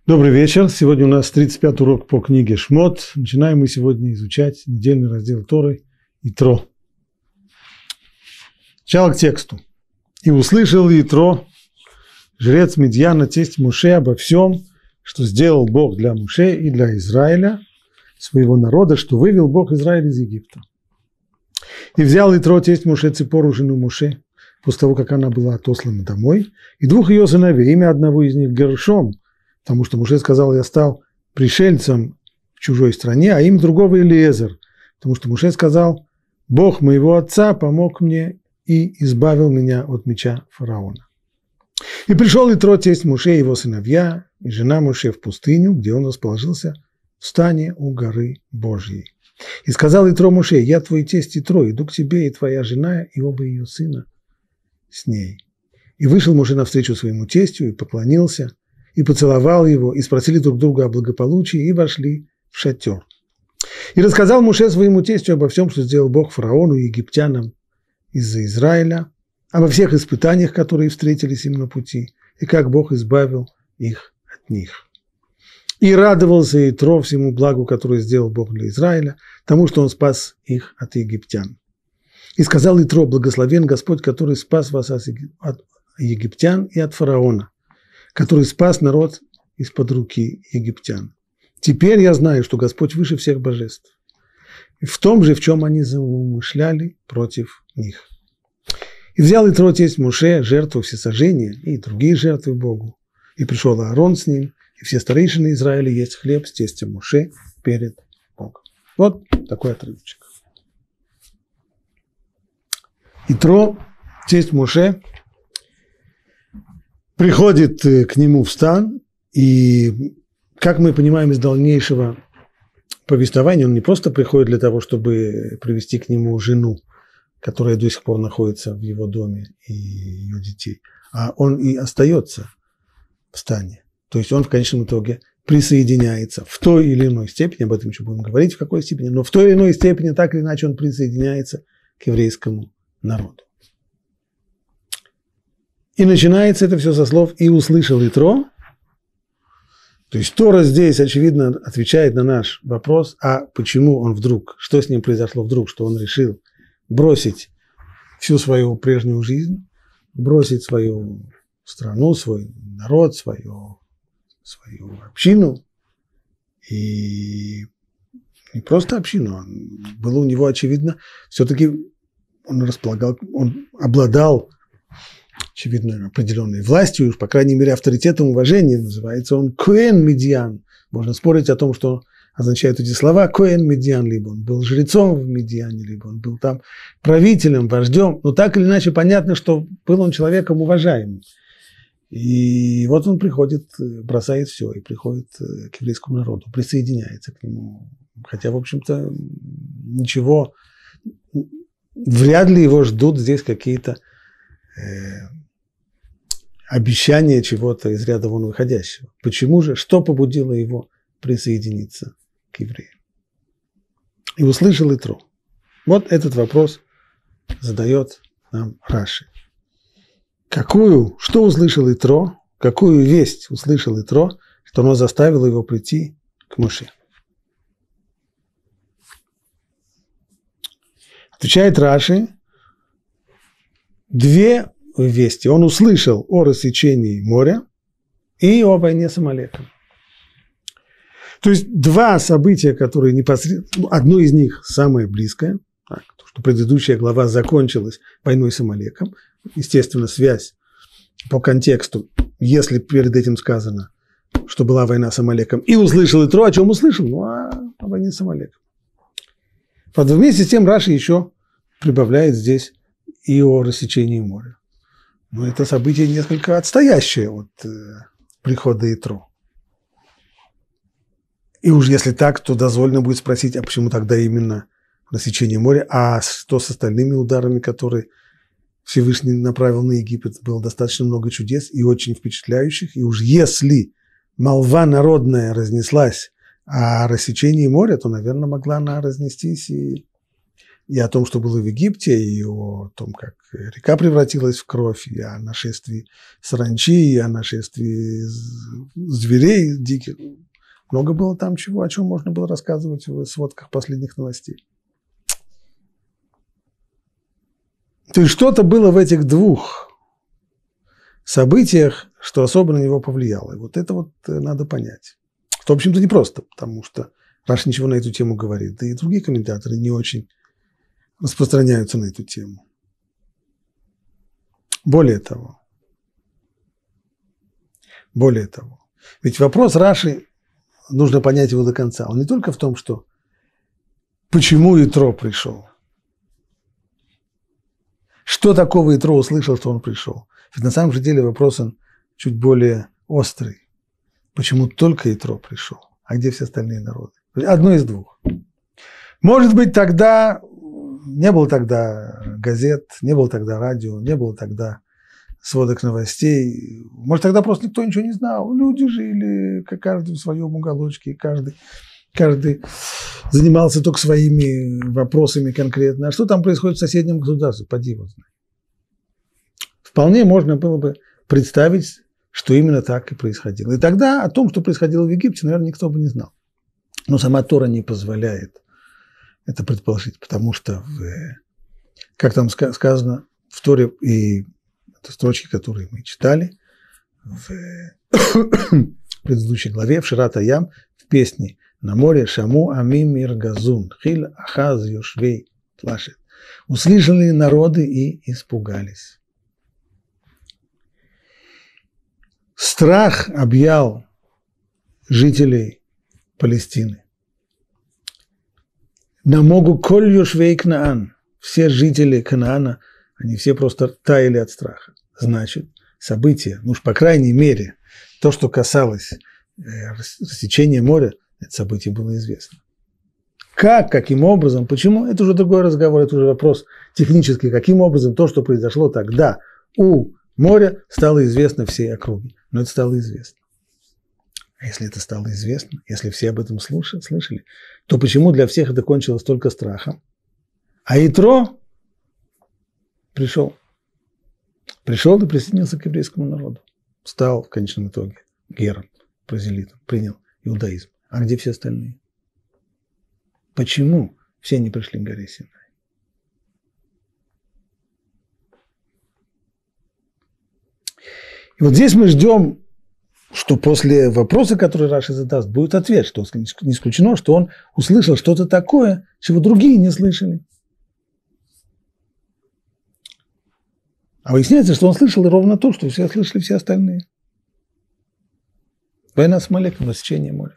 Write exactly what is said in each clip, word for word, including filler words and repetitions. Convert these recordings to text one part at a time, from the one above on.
Добрый вечер. Сегодня у нас тридцать пятый урок по книге Шмот. Начинаем мы сегодня изучать недельный раздел Торы Итро. Сначала к тексту. «И услышал Итро, жрец Мидьяна, тесть Моше, обо всем, что сделал Бог для Моше и для Израиля, своего народа, что вывел Бог Израиля из Египта. И взял Итро, тесть Моше, Ципору, жену Моше, после того, как она была отослана домой, и двух ее сыновей, имя одного из них Гершом, потому что Моше сказал: я стал пришельцем в чужой стране, а имя другого Элиезер, потому что Моше сказал: Бог моего отца помог мне и избавил меня от меча фараона. И пришел Итро, тесть Моше, и его сыновья, и жена Моше в пустыню, где он расположился в стане у горы Божьей. И сказал Итро Моше: я твой тесть Итро, иду к тебе, и твоя жена, и оба ее сына с ней. И вышел Моше навстречу своему тестю, и поклонился, и поцеловал его, и спросили друг друга о благополучии, и вошли в шатер. И рассказал Моше своему тестю обо всем, что сделал Бог фараону и египтянам из-за Израиля, обо всех испытаниях, которые встретились им на пути, и как Бог избавил их от них. И радовался Итро всему благу, которое сделал Бог для Израиля, тому, что он спас их от египтян. И сказал Итро: благословен Господь, который спас вас от египтян и от фараона, который спас народ из-под руки египтян. Теперь я знаю, что Господь выше всех божеств, и в том же, в чем они замышляли против них. И взял Итро, тесть Моше, жертву всесожжения и другие жертвы Богу. И пришел Аарон с ним, и все старейшины Израиля есть хлеб с тестем Моше перед Богом. Вот такой отрывочек. Итро, тесть Моше, приходит к нему в стан, и, как мы понимаем из дальнейшего повествования, он не просто приходит для того, чтобы привести к нему жену, которая до сих пор находится в его доме, и ее детей, а он и остается в стане. То есть он в конечном итоге присоединяется в той или иной степени, об этом еще будем говорить, в какой степени, но в той или иной степени, так или иначе, он присоединяется к еврейскому народу. И начинается это все со слов «и услышал Итро». То есть Тора здесь, очевидно, отвечает на наш вопрос: а почему он вдруг, что с ним произошло вдруг, что он решил бросить всю свою прежнюю жизнь, бросить свою страну, свой народ, свою, свою общину. И не просто общину, а было у него, очевидно, все-таки он располагал, он обладал, очевидно, определенной властью, уж, по крайней мере, авторитетом, уважением. Называется он Коэн Мидьян. Можно спорить о том, что означают эти слова. Коэн Мидьян, либо он был жрецом в Мидьяне, либо он был там правителем, вождем. Но так или иначе понятно, что был он человеком уважаемым. И вот он приходит, бросает все, и приходит к еврейскому народу, присоединяется к нему. Хотя, в общем-то, ничего, вряд ли его ждут здесь какие-то э, обещания чего-то из ряда вон выходящего. Почему же? Что побудило его присоединиться к евреям? И услышал Итро. Вот этот вопрос задает нам Раши. Какую, что услышал Итро, какую весть услышал Итро, что оно заставило его прийти к Моше? Отвечает Раши: две вести. Он услышал о рассечении моря и о войне с Амалеком. То есть два события, которые непосредственно, одно из них самое близкое, так, то, что предыдущая глава закончилась войной с Амалеком. Естественно, связь по контексту, если перед этим сказано, что была война с Амалеком, и услышал Итро, о чем услышал? Ну, о, о войне с Амалеком. Правда, вместе с тем Раши еще прибавляет здесь и о рассечении моря. Но это событие несколько отстоящее от э, прихода Итро. И уж если так, то дозволено будет спросить, а почему тогда именно рассечение моря, а что с остальными ударами, которые Всевышний направил на Египет? Было достаточно много чудес и очень впечатляющих. И уж если молва народная разнеслась о рассечении моря, то, наверное, могла она разнестись и, и о том, что было в Египте, и о том, как река превратилась в кровь, и о нашествии саранчи, и о нашествии зверей диких. Много было там чего, о чем можно было рассказывать в сводках последних новостей. То есть что-то было в этих двух событиях, что особо на него повлияло. И вот это вот надо понять. Что, в общем-то, непросто, потому что Раши ничего на эту тему говорит, да и другие комментаторы не очень распространяются на эту тему. Более того, более того, ведь вопрос Раши, нужно понять его до конца, он не только в том, что почему Итро пришел, что такого Итро услышал, что он пришел. Ведь на самом же деле вопрос он чуть более острый. Почему только Итро пришел, а где все остальные народы? Одно из двух. Может быть, тогда не было тогда газет, не было тогда радио, не было тогда сводок новостей. Может, тогда просто никто ничего не знал. Люди жили, каждый в своем уголочке, каждый, каждый занимался только своими вопросами конкретно. А что там происходит в соседнем государстве? Поди его знай. Вполне можно было бы представить, что именно так и происходило. И тогда о том, что происходило в Египте, наверное, никто бы не знал. Но сама Тора не позволяет это предположить, потому что, в, как там сказано в Торе, и это строчки, которые мы читали в предыдущей главе, в Шират Аям, в песне «На море Шаму Амим Мир Газун, Хил Ахаз Йошвей Тлашет». Услышали народы и испугались. Страх объял жителей Палестины. Намогу коль Йошвей Кнаан. Все жители Канаана, они все просто таяли от страха. Значит, события, ну уж по крайней мере, то, что касалось рассечения моря, это событие было известно. Как, каким образом, почему, это уже другой разговор, это уже вопрос технический. Каким образом то, что произошло тогда у моря, стало известно всей округе. Но это стало известно. А если это стало известно, если все об этом слушали, слышали, то почему для всех это кончилось только страхом? А Итро пришел. Пришел и присоединился к еврейскому народу. Стал в конечном итоге гером, прозелитом, принял иудаизм. А где все остальные? Почему все не пришли к горе Синай? И вот здесь мы ждем, что после вопроса, который Раши задаст, будет ответ, что не исключено, что он услышал что-то такое, чего другие не слышали. А выясняется, что он слышал ровно то, что все слышали все остальные. Война с Амалеком, рассечение моря.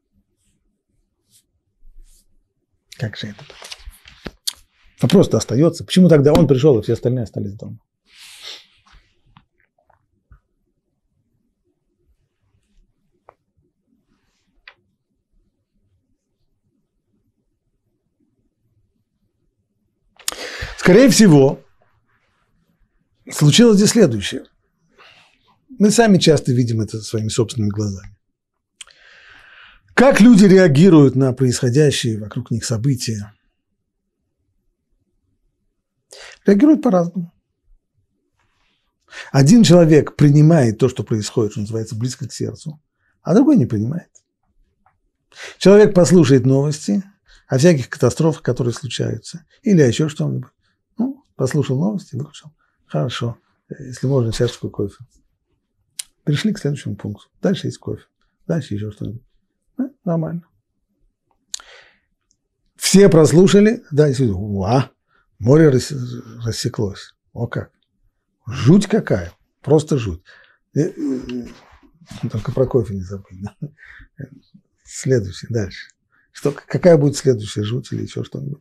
Как же это? Вопрос-то остается. Почему тогда он пришел, и все остальные остались дома? Скорее всего, случилось здесь следующее. Мы сами часто видим это своими собственными глазами. Как люди реагируют на происходящие вокруг них события? Реагируют по-разному. Один человек принимает то, что происходит, что называется, близко к сердцу, а другой не принимает. Человек послушает новости о всяких катастрофах, которые случаются, или еще что-нибудь. Ну, послушал новости, выключил. Хорошо, если можно, чашечку кофе. Перешли к следующему пункту. Дальше есть кофе, дальше еще что-нибудь. Ну, нормально. Все прослушали, да, и уа, море рассеклось. О как! Жуть какая, просто жуть. Только про кофе не забудь. Да? Следующий, дальше. Что, какая будет следующая жуть или еще что-нибудь?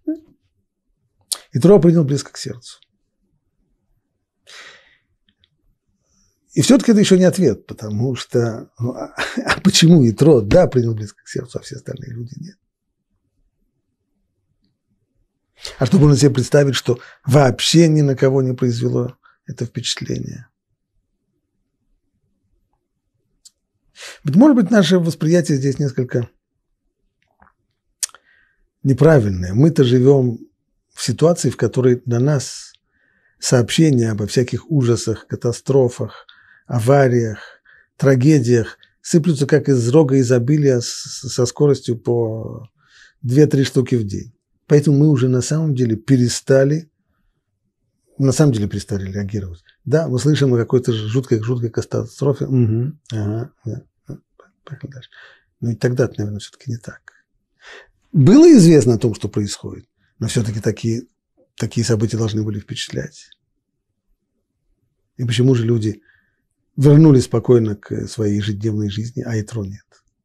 Итро принял близко к сердцу. И все-таки это еще не ответ, потому что, ну, а, а почему Итро, да, принял близко к сердцу, а все остальные люди нет? А чтобы он себе представить, что вообще ни на кого не произвело это впечатление. Ведь, может быть, наше восприятие здесь несколько неправильное. Мы-то живем в ситуации, в которой на нас сообщения обо всяких ужасах, катастрофах, авариях, трагедиях сыплются как из рога изобилия со скоростью по две-три штуки в день. Поэтому мы уже на самом деле перестали, на самом деле перестали реагировать. Да, мы слышим о какой-то жуткой, жуткой катастрофе. Угу, ага, да, поехали дальше. Но и тогда, наверное, все-таки не так. Было известно о том, что происходит, но все-таки такие, такие события должны были впечатлять. И почему же люди вернулись спокойно к своей ежедневной жизни, а Итро нет?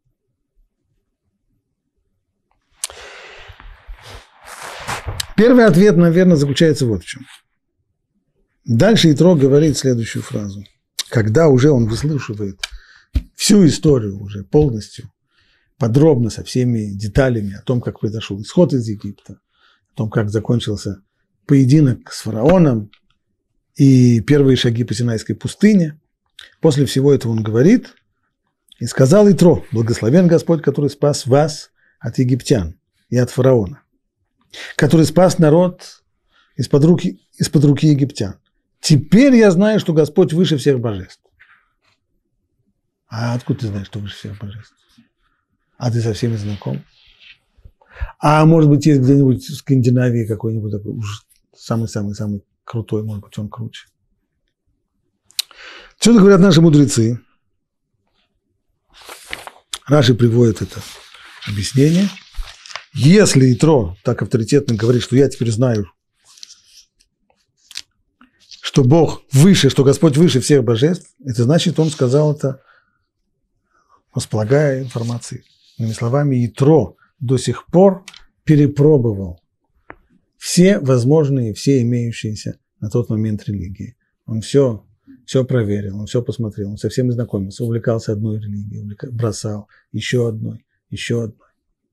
Первый ответ, наверное, заключается вот в чем. Дальше Итро говорит следующую фразу. Когда уже он выслушивает всю историю уже полностью, подробно, со всеми деталями о том, как произошел исход из Египта, о том, как закончился поединок с фараоном и первые шаги по Синайской пустыне, после всего этого он говорит: «И сказал Итро: благословен Господь, который спас вас от египтян и от фараона, который спас народ из-под руки, из-под руки египтян. Теперь я знаю, что Господь выше всех божеств». А откуда ты знаешь, что выше всех божеств? А ты со всеми знаком? А может быть, есть где-нибудь в Скандинавии какой-нибудь такой уж самый-самый-самый крутой, может быть, он круче. Что говорят наши мудрецы? Раши приводит это объяснение. Если Итро так авторитетно говорит, что я теперь знаю, что Бог выше, что Господь выше всех божеств, это значит, он сказал это, располагая информацией. Иными словами, Итро до сих пор перепробовал все возможные, все имеющиеся на тот момент религии. Он все, все проверил, он все посмотрел, он со всеми знакомился, увлекался одной религией, бросал еще одной, еще одной.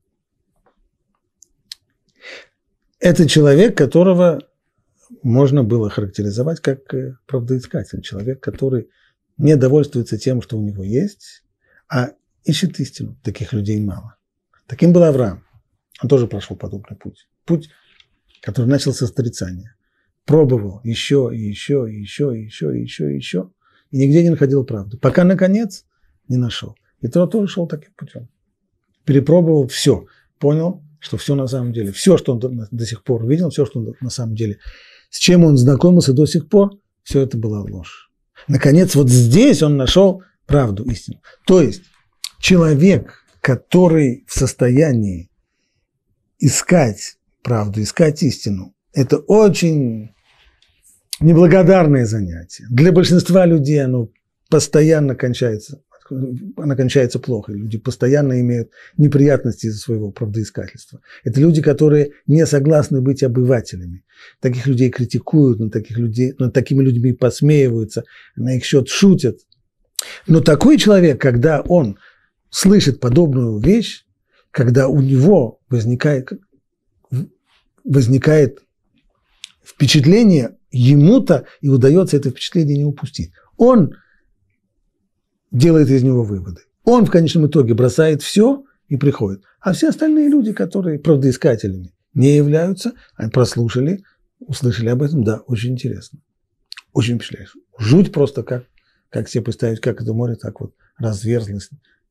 Это человек, которого можно было характеризовать как правдоискатель, человек, который не довольствуется тем, что у него есть, а ищет истину. Таких людей мало. Таким был Авраам. Он тоже прошел подобный путь. Путь, который начался с отрицания. Пробовал еще, и еще, и еще, и еще, и еще, и еще. И нигде не находил правду. Пока, наконец, не нашел. И Итро тоже шел таким путем. Перепробовал все. Понял, что все на самом деле. Все, что он до, до сих пор видел, все, что он на самом деле, с чем он знакомился до сих пор, все это была ложь. Наконец, вот здесь он нашел правду, истину. То есть, человек, который в состоянии искать правду, искать истину, это очень неблагодарное занятие. Для большинства людей оно постоянно кончается, оно кончается плохо. Люди постоянно имеют неприятности из-за своего правдоискательства. Это люди, которые не согласны быть обывателями. Таких людей критикуют, над, таких людей, над такими людьми посмеиваются, на их счет шутят. Но такой человек, когда он слышит подобную вещь, когда у него возникает, возникает впечатление, ему-то и удается это впечатление не упустить. Он делает из него выводы. Он в конечном итоге бросает все и приходит. А все остальные люди, которые правдоискателями не являются, они прослушали, услышали об этом, да, очень интересно. Очень впечатляюще. Жуть просто, как, как себе представить, как это море так вот разверзлось.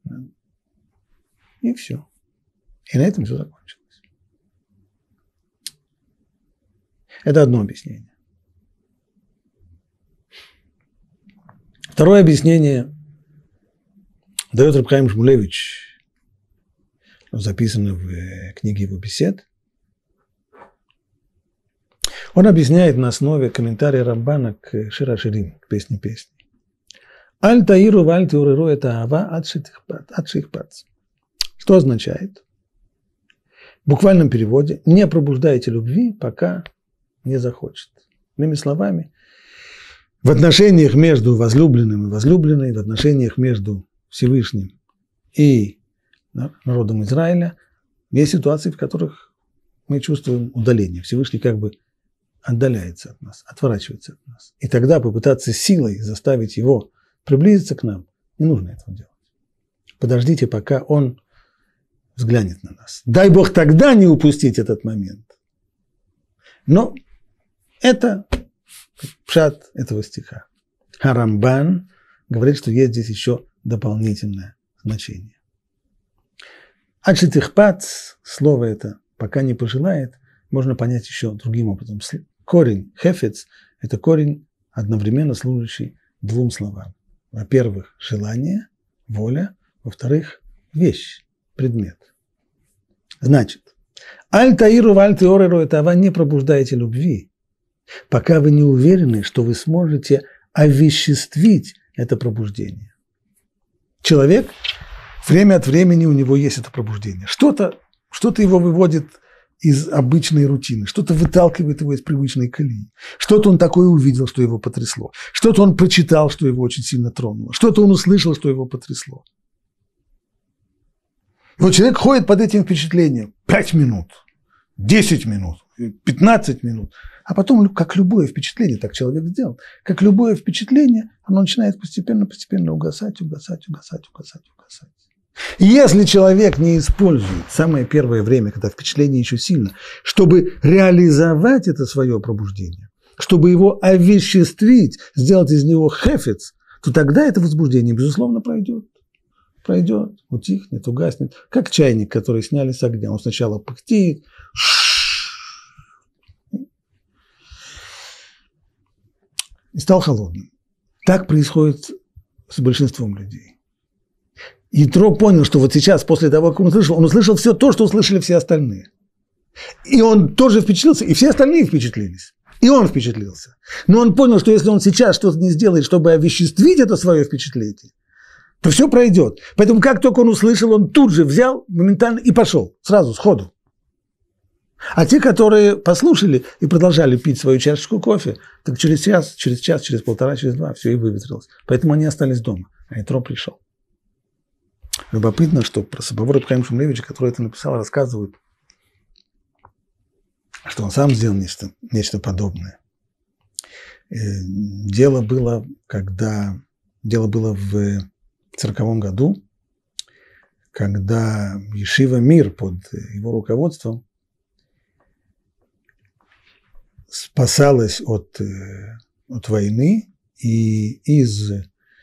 И все. И на этом все закончилось. Это одно объяснение. Второе объяснение дает Реб Хаим Шмулевич, записано в книге его бесед. Он объясняет на основе комментария Рамбана к Шир ха-Ширим, к песне песни. Аль таиру валь теуреру это ава ад шихпац. Что означает? В буквальном переводе: не пробуждайте любви, пока не захочет. Иными словами, в отношениях между возлюбленным и возлюбленной, в отношениях между Всевышним и народом Израиля есть ситуации, в которых мы чувствуем удаление. Всевышний как бы отдаляется от нас, отворачивается от нас. И тогда попытаться силой заставить его приблизиться к нам, не нужно этого делать. Подождите, пока он взглянет на нас. Дай Бог тогда не упустить этот момент. Но это пшат этого стиха. А Рамбан говорит, что есть здесь еще дополнительное значение. Ачетихпат, слово это, пока не пожелает, можно понять еще другим образом. Корень хефец – это корень, одновременно служащий двум словам. Во-первых, желание, воля, во-вторых, вещь, предмет. Значит, аль-таиру валь-теореру – это вы не пробуждаете любви, пока вы не уверены, что вы сможете овеществить это пробуждение. Человек, время от времени у него есть это пробуждение. Что-то, что-то его выводит из обычной рутины, что-то выталкивает его из привычной колеи. Что-то он такое увидел, что его потрясло. Что-то он прочитал, что его очень сильно тронуло. Что-то он услышал, что его потрясло. И вот человек ходит под этим впечатлением пять минут, десять минут, пятнадцать минут. А потом, как любое впечатление, так человек сделал, как любое впечатление, оно начинает постепенно-постепенно угасать, угасать, угасать, угасать, угасать. И если человек не использует самое первое время, когда впечатление еще сильно, чтобы реализовать это свое пробуждение, чтобы его овеществить, сделать из него хефец, то тогда это возбуждение, безусловно, пройдет. Пройдет, утихнет, угаснет. Как чайник, который сняли с огня. Он сначала пыхтеет, и стал холодным. Так происходит с большинством людей. Ятро понял, что вот сейчас, после того, как он услышал, он услышал все то, что услышали все остальные. И он тоже впечатлился, и все остальные впечатлились. И он впечатлился. Но он понял, что если он сейчас что-то не сделает, чтобы овеществить это свое впечатление, то все пройдет. Поэтому как только он услышал, он тут же взял моментально и пошел, сразу, сходу. А те, которые послушали и продолжали пить свою чашечку кофе, так через час, через час, через полтора, через два все и выветрилось. Поэтому они остались дома, а Ятро пришел. Любопытно, что про Собор раб Хаим Шмулевича, который это написал, рассказывают, что он сам сделал нечто, нечто подобное. Дело было, когда дело было в сороковом году, когда Ешива Мир под его руководством спасалась от, от войны, и из,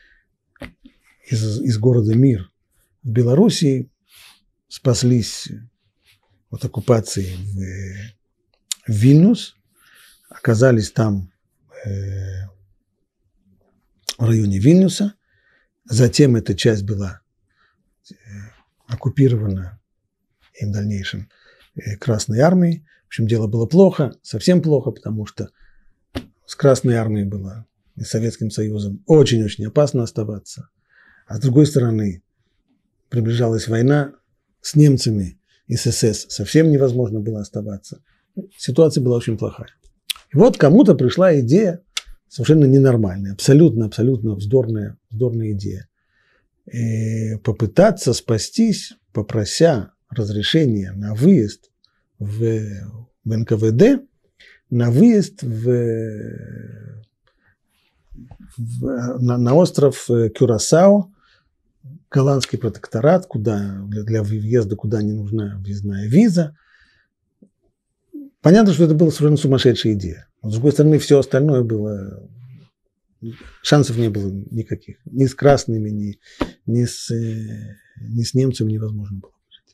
из, из города Мир в Белоруссии спаслись от оккупации в, в Вильнюс, оказались там э, в районе Вильнюса. Затем эта часть была оккупирована и в дальнейшем Красной армией. В общем, дело было плохо, совсем плохо, потому что с Красной армией было и с Советским Союзом очень-очень опасно оставаться. А с другой стороны, приближалась война с немцами и с СС. Совсем невозможно было оставаться. Ситуация была очень плохая. И вот кому-то пришла идея, совершенно ненормальная, абсолютно-абсолютно вздорная, вздорная идея. И попытаться спастись, попрося разрешения на выезд в, в эн ка вэ дэ, на выезд в, в, на, на остров Кюрасао, голландский протекторат, куда, для, для въезда куда не нужна въездная виза. Понятно, что это была совершенно сумасшедшая идея. Но, с другой стороны, все остальное было... Шансов не было никаких. Ни с красными, ни, ни, с, ни с немцами невозможно было жить.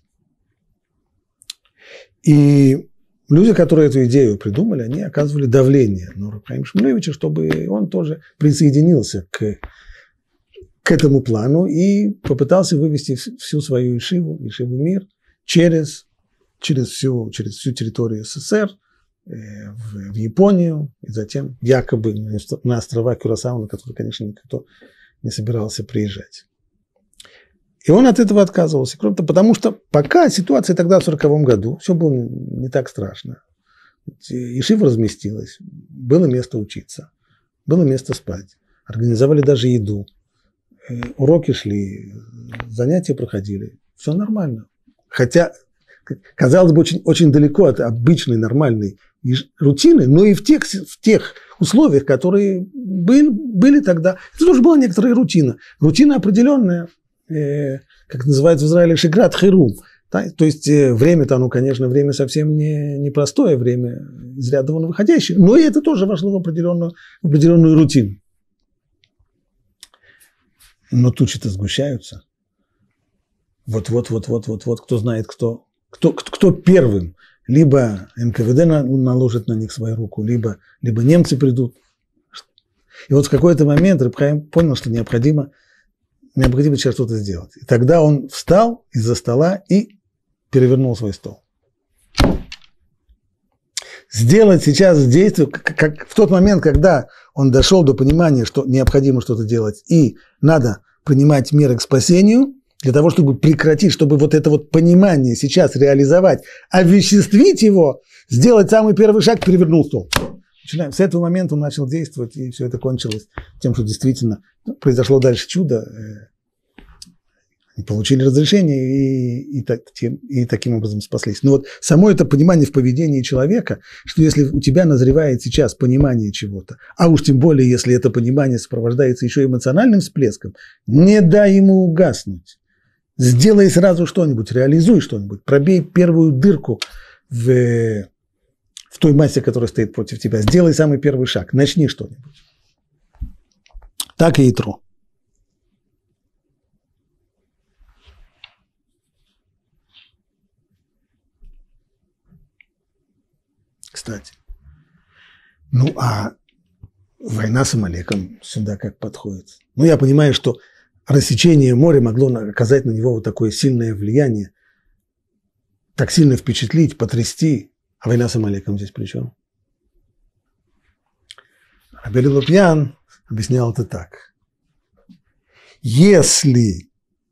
И люди, которые эту идею придумали, они оказывали давление на раб Хаима Шмулевича, чтобы он тоже присоединился к, к этому плану и попытался вывести всю свою ешиву, ешиву Мир, через, через, всю, через всю территорию эс эс эс эр, В, в Японию, и затем якобы на острова Кюрасао, на которые, конечно, никто не собирался приезжать. И он от этого отказывался, кроме того, потому что пока ситуация тогда в сороковом году, все было не так страшно. Ешива разместилась, было место учиться, было место спать, организовали даже еду, уроки шли, занятия проходили, все нормально. Хотя, казалось бы, очень, очень далеко от обычной нормальной рутины, но и в тех, в тех условиях, которые были, были тогда, это тоже была некоторая рутина. Рутина определенная, э, как называется в Израиле, шиграт херум, Да? То есть время-то, оно, конечно, время совсем не, не простое, время из ряда вон выходящее, но и это тоже вошло в определенную, в определенную рутину. Но тучи-то сгущаются. Вот-вот-вот-вот-вот-вот, кто знает, кто, кто, кто первым. Либо эн ка вэ дэ наложит на них свою руку, либо, либо немцы придут. И вот в какой-то момент Реб Хаим понял, что необходимо, необходимо сейчас что-то сделать. И тогда он встал из-за стола и перевернул свой стол. Сделать сейчас действие, как, как в тот момент, когда он дошел до понимания, что необходимо что-то делать, и надо принимать меры к спасению, для того, чтобы прекратить, чтобы вот это вот понимание сейчас реализовать, овеществить его, сделать самый первый шаг, перевернул стол. Начинаем. С этого момента он начал действовать, и все это кончилось тем, что действительно произошло дальше чудо. Они получили разрешение и, и, и таким образом спаслись. Но вот само это понимание в поведении человека, что если у тебя назревает сейчас понимание чего-то, а уж тем более, если это понимание сопровождается еще эмоциональным всплеском, не дай ему угаснуть. Сделай сразу что-нибудь, реализуй что-нибудь, пробей первую дырку в, в той массе, которая стоит против тебя. Сделай самый первый шаг, начни что-нибудь. Так и Итро. Кстати, ну а война с Амалеком сюда как подходит? Ну я понимаю, что рассечение моря могло оказать на него вот такое сильное влияние, так сильно впечатлить, потрясти. А война с Амалеком здесь при чем? Рабби Лопьян объяснял это так. Если...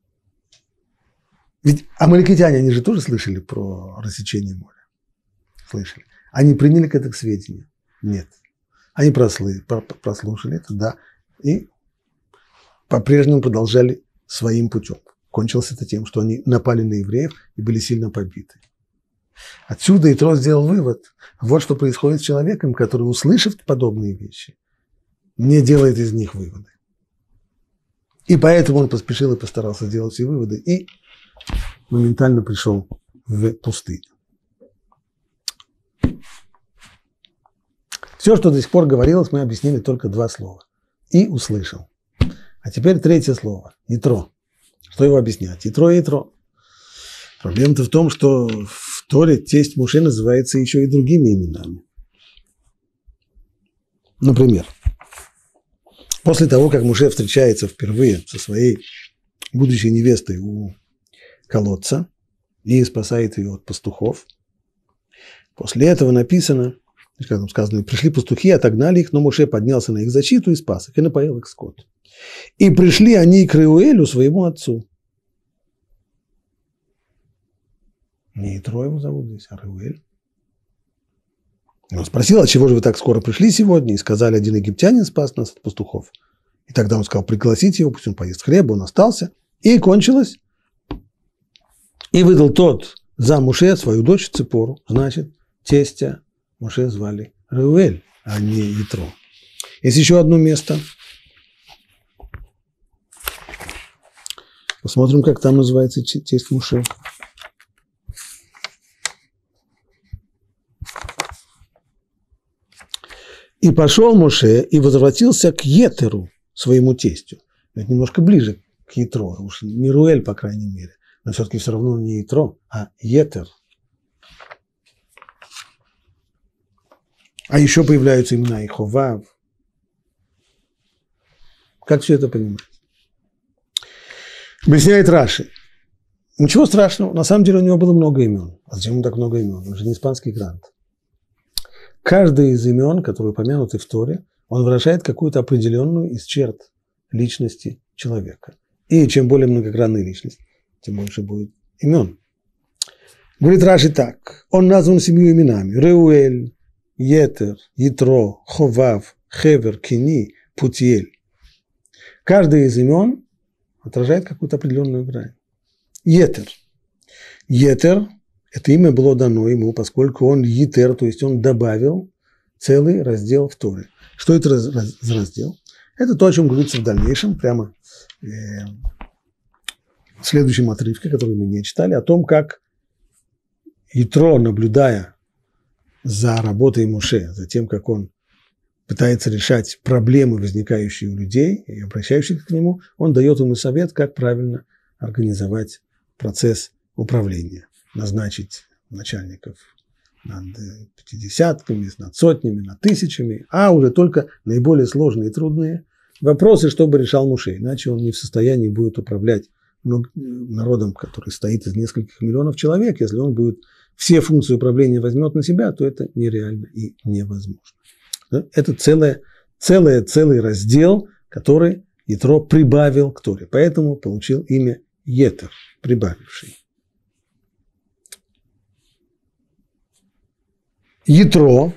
Ведь амалекитяне, они же тоже слышали про рассечение моря. Слышали. Они приняли к этому к сведению? Нет. Они прослушали, прослушали это, да, и по-прежнему продолжали своим путем. Кончилось это тем, что они напали на евреев и были сильно побиты. Отсюда Итро сделал вывод. Вот что происходит с человеком, который, услышав подобные вещи, не делает из них выводы. И поэтому он поспешил и постарался сделать все выводы и моментально пришел в пустыню. Все, что до сих пор говорилось, мы объяснили только два слова. И услышал. А теперь третье слово. Итро. Что его объяснять? Итро и Итро. Проблема-то в том, что в Торе тесть Моше называется еще и другими именами. Например, после того, как Моше встречается впервые со своей будущей невестой у колодца и спасает ее от пастухов, после этого написано, как там сказано, пришли пастухи, отогнали их, но Моше поднялся на их защиту и спас их, и напоил их скот. И пришли они к Реуэлю, своему отцу. Не Итро его зовут здесь, а Реуэль. И он спросил, а чего же вы так скоро пришли сегодня? И сказали, один египтянин спас нас от пастухов. И тогда он сказал, пригласите его, пусть он поест хлеба, он остался. И кончилось. И выдал тот за Моше свою дочь Ципору. Значит, тестя Моше звали Реуэль, а не Итро. Есть еще одно место. Посмотрим, как там называется тесть Моше. И пошел Моше и возвратился к Етеру, своему тестю. Это немножко ближе к Итро, уж не Руэль, по крайней мере, но все-таки все равно не Итро, а Етер. А еще появляются имена и Ховав. Как все это понимать? Объясняет Раши. Ничего страшного, на самом деле у него было много имен. А зачем ему так много имен? Он же не испанский грант. Каждый из имен, которые упомянуты в Торе, он выражает какую-то определенную из черт личности человека. И чем более многогранная личность, тем больше будет имен. Говорит Раши так. Он назван семью именами. Реуэль, Етер, Итро, Ховав, Хевер, Кини, Путиэль. Каждый из имен отражает какую-то определенную грань. Етер. Етер – это имя было дано ему, поскольку он Етер, то есть он добавил целый раздел в Торе. Что это за раздел? Это то, о чем говорится в дальнейшем, прямо э, в следующем отрывке, который мы не читали, о том, как Итро, наблюдая за работой Моше, за тем, как он пытается решать проблемы, возникающие у людей и обращающихся к нему, он дает ему совет, как правильно организовать процесс управления, назначить начальников над пятидесятками, над сотнями, над тысячами, а уже только наиболее сложные и трудные вопросы, чтобы решал Моше, иначе он не в состоянии будет управлять народом, который стоит из нескольких миллионов человек. Если он будет все функции управления возьмет на себя, то это нереально и невозможно. Это целое, целое, целый раздел, который Итро прибавил к Торе, поэтому получил имя Етер, прибавивший. Ятро,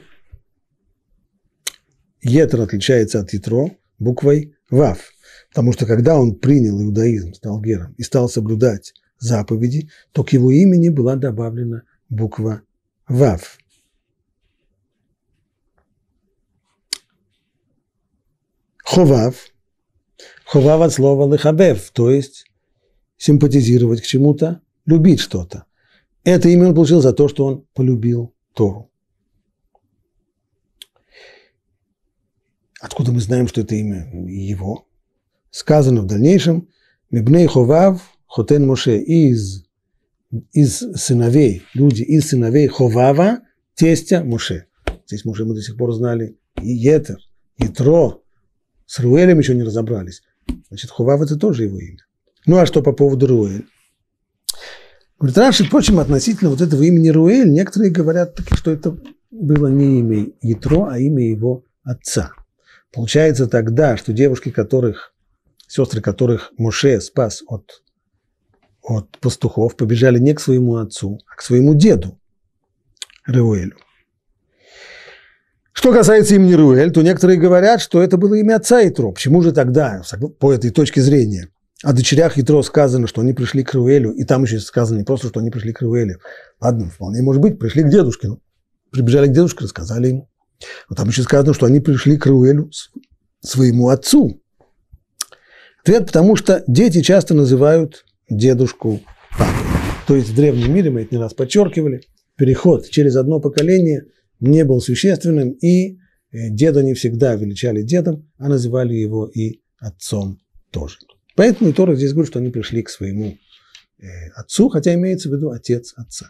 Етер отличается от Ятро буквой Вав, потому что когда он принял иудаизм, стал гером и стал соблюдать заповеди, то к его имени была добавлена буква Вав. Ховав, ховав от слова лехабев, то есть симпатизировать к чему-то, любить что-то. Это имя он получил за то, что он полюбил Тору. Откуда мы знаем, что это имя его? Сказано в дальнейшем: «Мибней ховав хотен Моше», из, из сыновей, люди из сыновей Ховава, тестя Моше. Здесь Моше мы до сих пор знали и Етер, и Тро. С Руэлем еще не разобрались. Значит, Ховав – это тоже его имя. Ну, а что по поводу Руэль? Говорит Раши, впрочем, относительно вот этого имени Руэль, некоторые говорят, что это было не имя Ятро, а имя его отца. Получается тогда, что девушки, которых, сестры которых Моше спас от, от пастухов, побежали не к своему отцу, а к своему деду Руэлю. Что касается имени Руэль, то некоторые говорят, что это было имя отца Ятро. Почему же тогда, по этой точке зрения, о дочерях Ятро сказано, что они пришли к Руэлю, и там еще сказано не просто, что они пришли к Руэлю. Ладно, вполне может быть, пришли к дедушке. Ну, прибежали к дедушке, рассказали ему. Но там еще сказано, что они пришли к Руэлю, своему отцу. Ответ, потому что дети часто называют дедушку папой. То есть в древнем мире, мы это не раз подчеркивали, переход через одно поколение не был существенным, и деда не всегда величали дедом, а называли его и отцом тоже. Поэтому и Тора здесь говорит, что они пришли к своему отцу, хотя имеется в виду отец отца.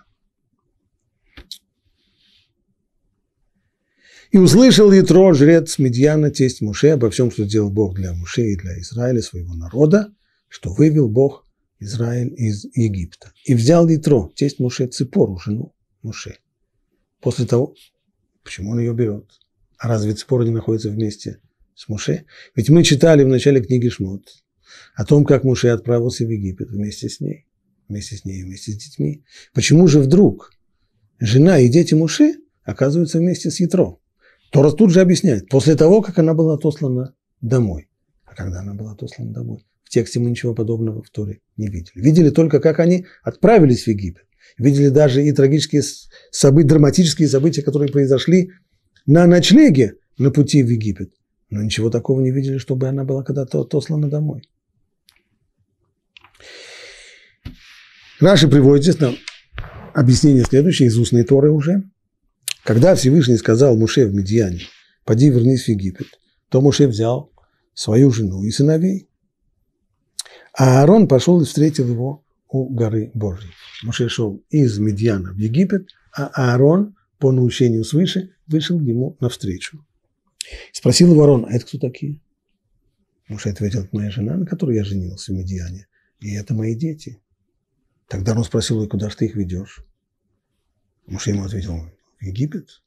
И услышал Ятро, жрец Мидьяна, тесть Моше, обо всем, что сделал Бог для Моше и для Израиля, своего народа, что вывел Бог Израиль из Египта. И взял Ятро, тесть Моше, Ципору, жену Моше. После того, почему он ее берет? А разве Ципора не находится вместе с Моше? Ведь мы читали в начале книги Шмот о том, как Моше отправился в Египет вместе с ней, вместе с ней, вместе с детьми. Почему же вдруг жена и дети Моше оказываются вместе с Ятро? Тора тут же объясняет, после того, как она была отослана домой. А когда она была отослана домой? В тексте мы ничего подобного в Торе не видели. Видели только, как они отправились в Египет. Видели даже и трагические события, драматические события, которые произошли на ночлеге на пути в Египет. Но ничего такого не видели, чтобы она была когда-то отослана домой. Раши приводит здесь нам объяснение следующее из устной Торы уже. Когда Всевышний сказал Моше в Мидьяне: «Поди, вернись в Египет», то Моше взял свою жену и сыновей. А Аарон пошел и встретил его у горы Божьей. Моше шел из Мидьяна в Египет, а Аарон, по наущению свыше, вышел ему навстречу. Спросил его Аарон: «А это кто такие?» Моше ответил: «Это моя жена, на которой я женился в Мидьяне, и это мои дети». Тогда он спросил: «И куда же ты их ведешь?» Моше ему ответил: «В Египет».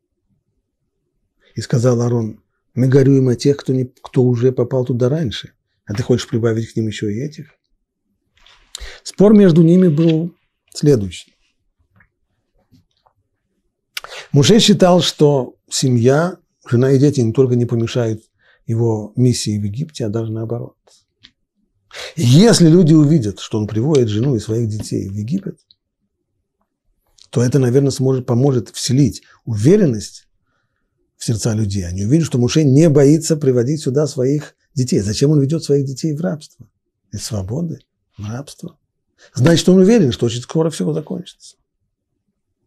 И сказал Аарон: «Мы горюем о тех, кто, не, кто уже попал туда раньше, а ты хочешь прибавить к ним еще и этих?» Спор между ними был следующий. Моше считал, что семья, жена и дети не только не помешают его миссии в Египте, а даже наоборот. И если люди увидят, что он приводит жену и своих детей в Египет, то это, наверное, сможет, поможет вселить уверенность в сердца людей. Они увидят, что Моше не боится приводить сюда своих детей. Зачем он ведет своих детей в рабство? Из свободы в рабство. Значит, он уверен, что очень скоро все закончится.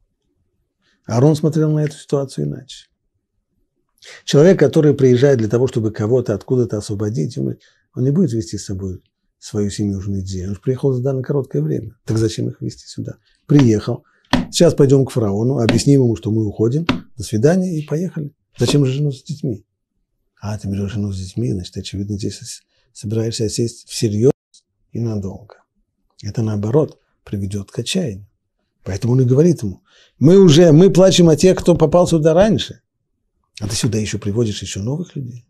Аарон смотрел на эту ситуацию иначе. Человек, который приезжает для того, чтобы кого-то откуда-то освободить, он не будет вести с собой свою семью, жену и детей. Он же приехал сюда на короткое время. Так зачем их вести сюда? Приехал. Сейчас пойдем к фараону, объясним ему, что мы уходим. До свидания и поехали. Зачем же жену с детьми? А, ты берешь жену с детьми, значит, очевидно, здесь собираешься сесть всерьез и надолго. Это, наоборот, приведет к отчаянию. Поэтому он и говорит ему, мы уже, мы плачем о тех, кто попал сюда раньше, а ты сюда еще приводишь еще новых людей.